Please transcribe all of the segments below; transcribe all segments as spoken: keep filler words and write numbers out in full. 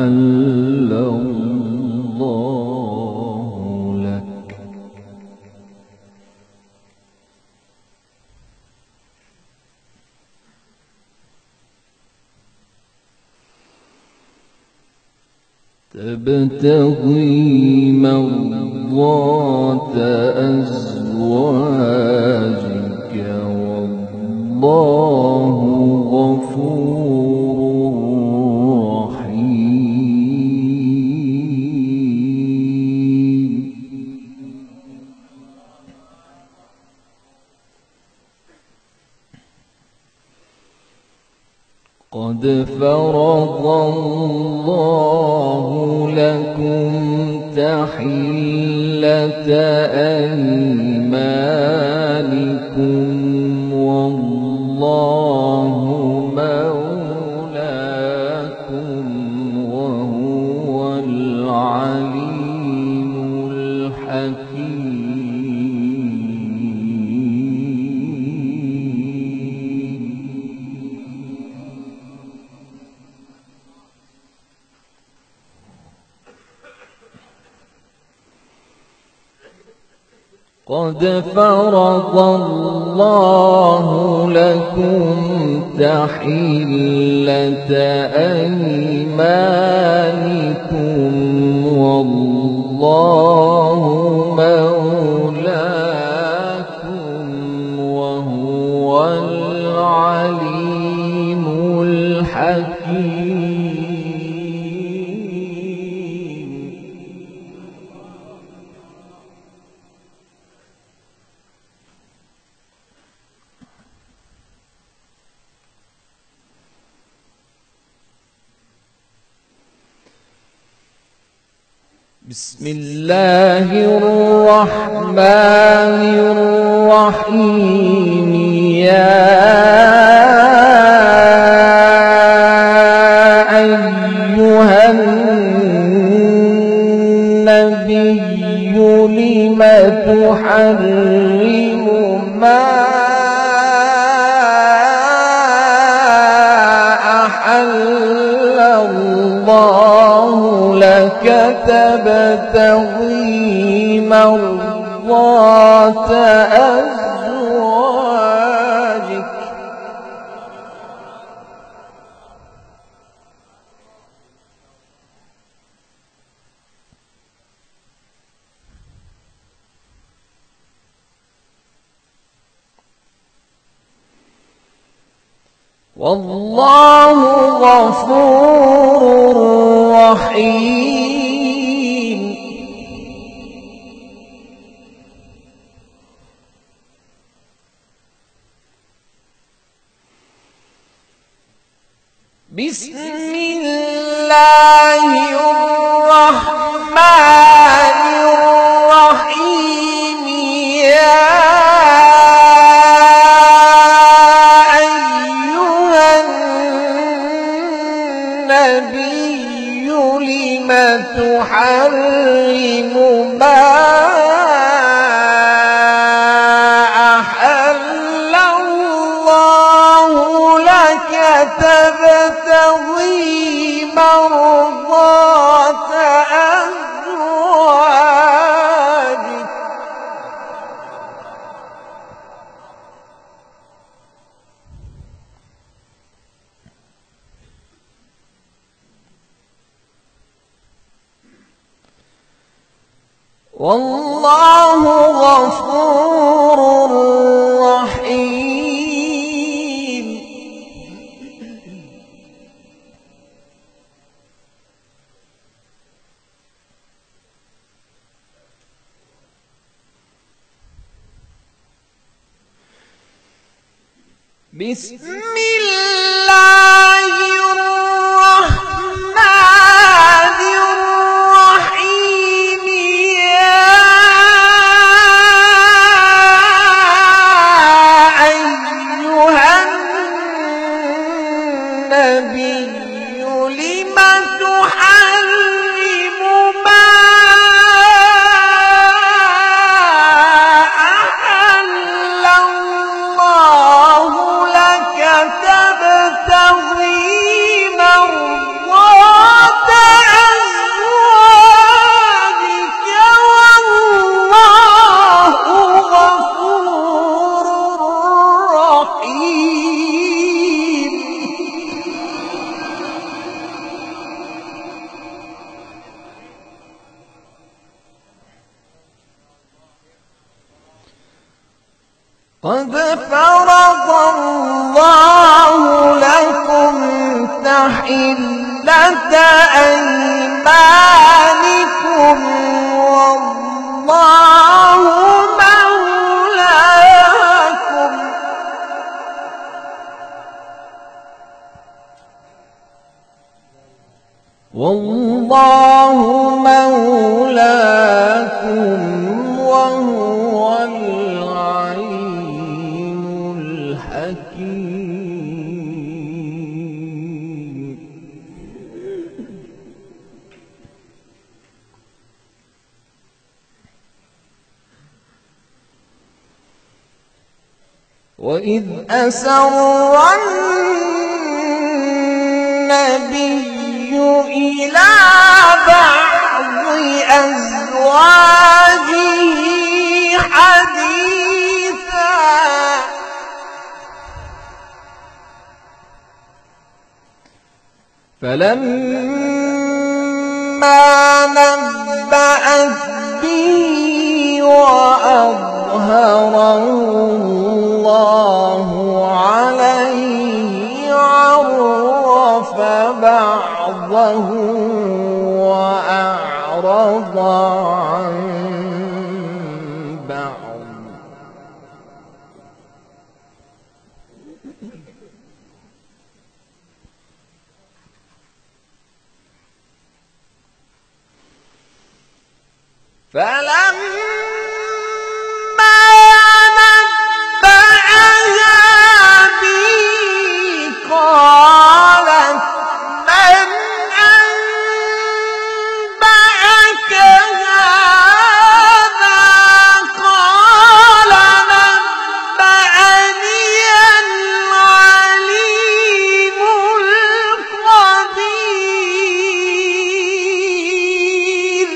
أحل الله لك. تبتغي مرضات أزواجك والله غفور رحيم. قد فرض الله لكم تحلة أيمانكم والله مولاكم وهو العليم الحكيم. قد فرض الله لكم تحلة أيمانكم والله مولاكم وهو العليم الحكيم. بسم الله الرحمن الرحيم. يا أيها النبي لم تحرم ما أحل الله لك تبتغي مرضات أزواجك والله غفور رحيم. بسم الله الرحمن الرحيم. يا أيها النبي لم تحرم ما أحل الله لك تبتغي مرضات أزواجك والله غفور رحيم. بسم الله الرحمن الرحيم. يا أيها النبي لم تحرم ما أحل الله لك تبتغي مرضات قد فرض الله لكم تحلة أيمانكم والله مولاكم والله مولاكم وهو العليم الحكيم. وإذ أسر النبي إلى بعض أزواجه حديثا فلما نبأت به وأظهره الله عليه عرف بعضه وأعرض عن بعض فلما نبأها به قالت من أنبأك هذا قال نبأني العليم الخبير.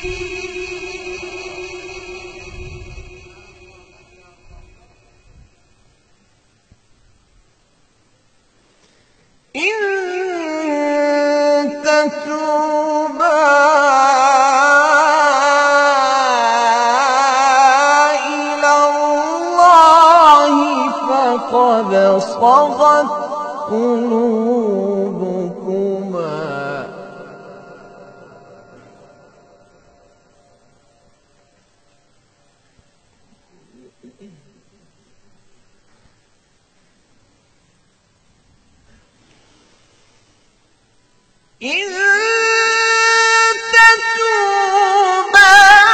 إن تتوبا إلى الله فقد صغت قلوبكما إن تتوبا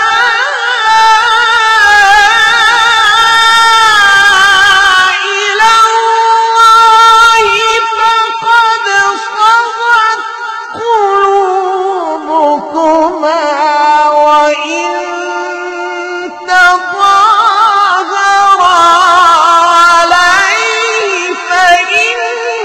إلى الله فقد صغت قلوبكما وإن تظاهرا عليه فإن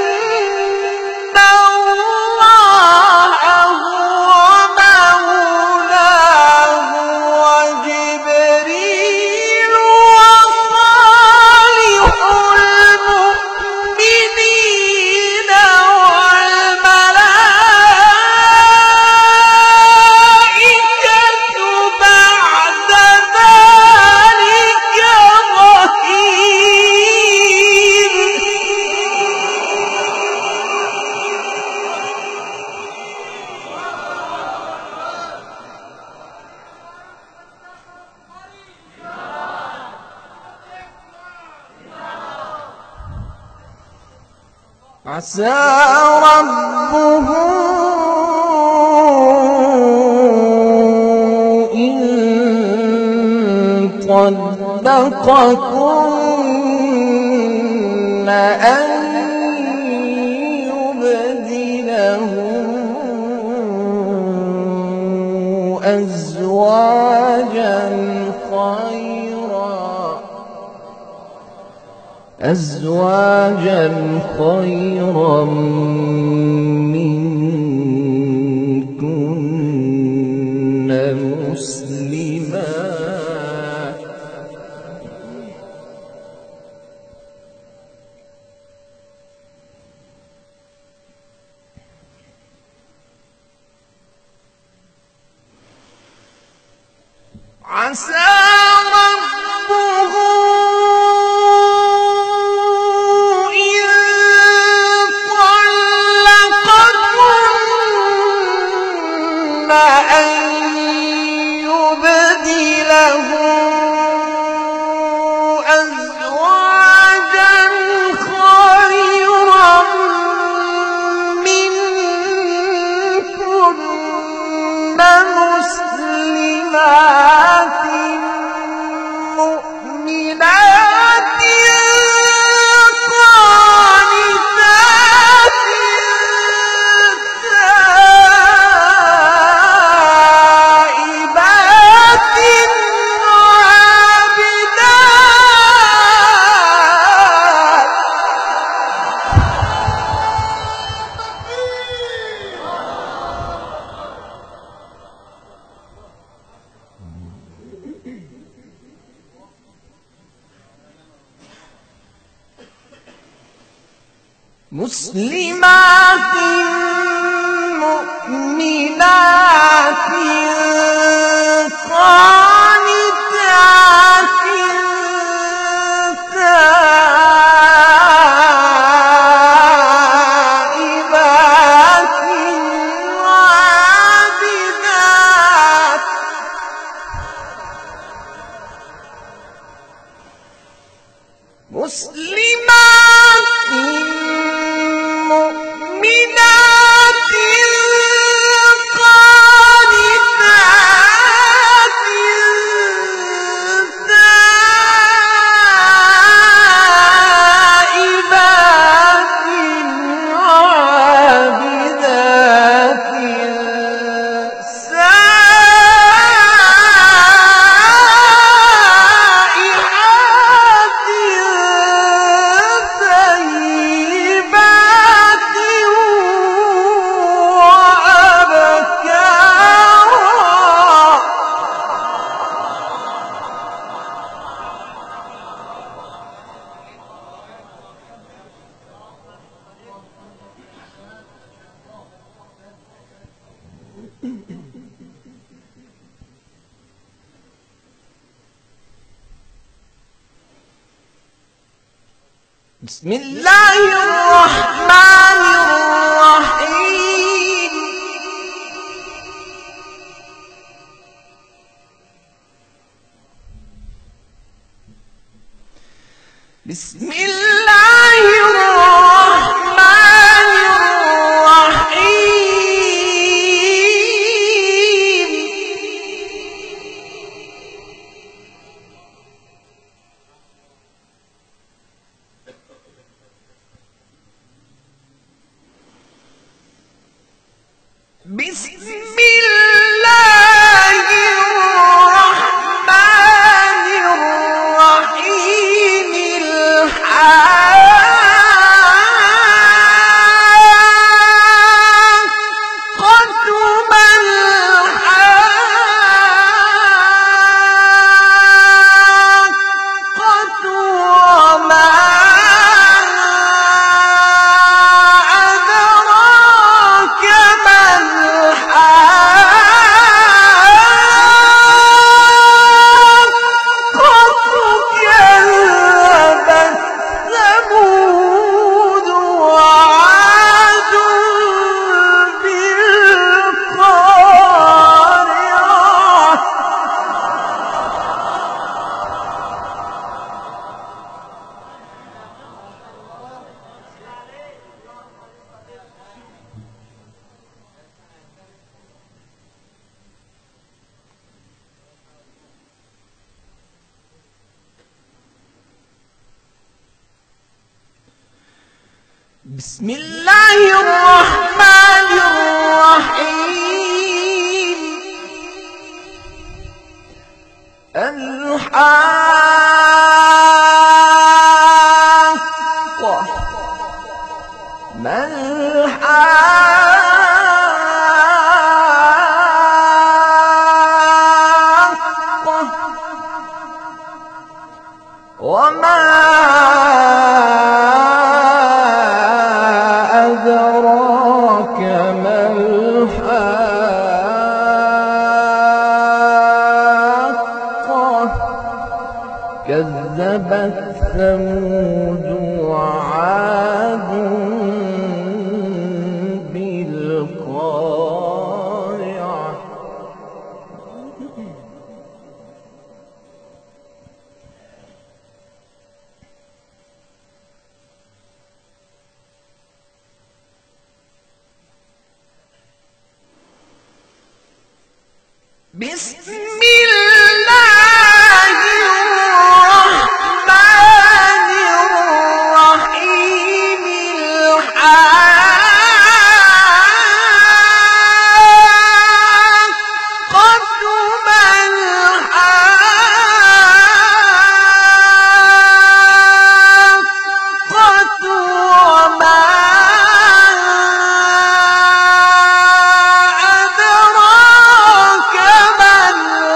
عسى ربه إن طلقكن أن يبدله أزواجا خيرا أزواجا خيرا منكن مسلمات عسى ربه مسلمات مؤمنات قانتات تائبات عابدات مسلمات مؤمنات قانتات تائبات عابدات بسم الله الرحمن الرحيم بسم الله الرحمن الرحيم بسم الله الرحمن الرحيم الحاقة ما الحاقة وما أدراك ما بسم الله الرحمن الرحيم الحاقة ما الحاقة وما أدراك ما الحاقة كذبت ثمود وعاد بالقارعة بسم الله الرحمن الرحيم الحاقة ما الحاقة وما أدراك ما الحاقة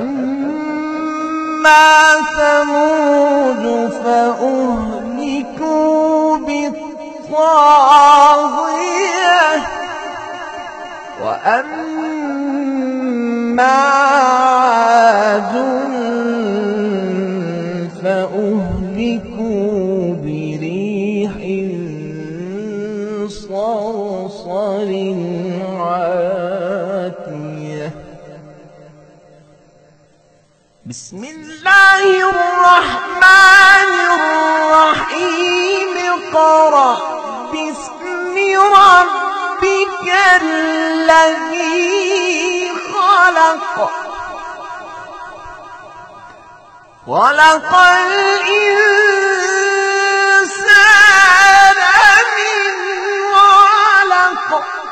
فأما ثمود فأهلكوا بالطاغية وأما عاد فأهلكوا بريح صرصر عاتية. بسم الله الرحمن الرحيم. اقرأ باسم ربك الذي خلق خلق الإنسان من علق.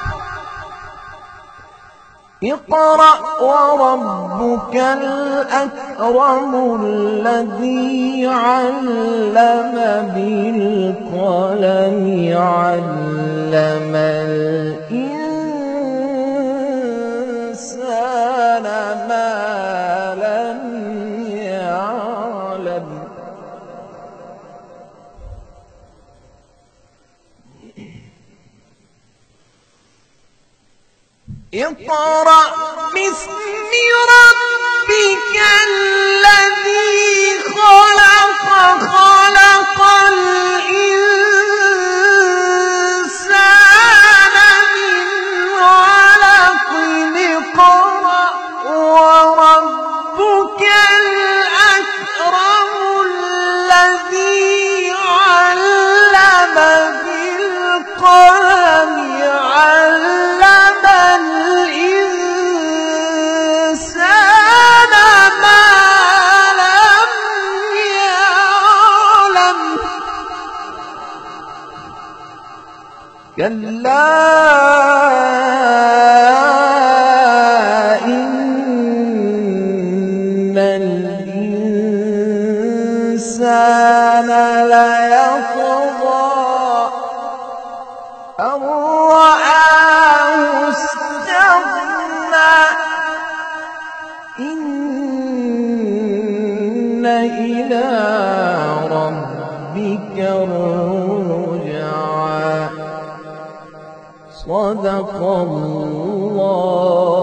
اقرأ وربك الأكرم الذي علم بالقلم علم الإنسان ما لم يعلم. اقرأ باسم ربك الذي خلق خلق الإنسان من علق. اقرأ وربك الأكرم الذي علم بالقلم علم الإنسان ما لم يعلم. كلا إن الإنسان ليطغى أن رآه استغنى. إن إلى ربك الرجعى. صدق الله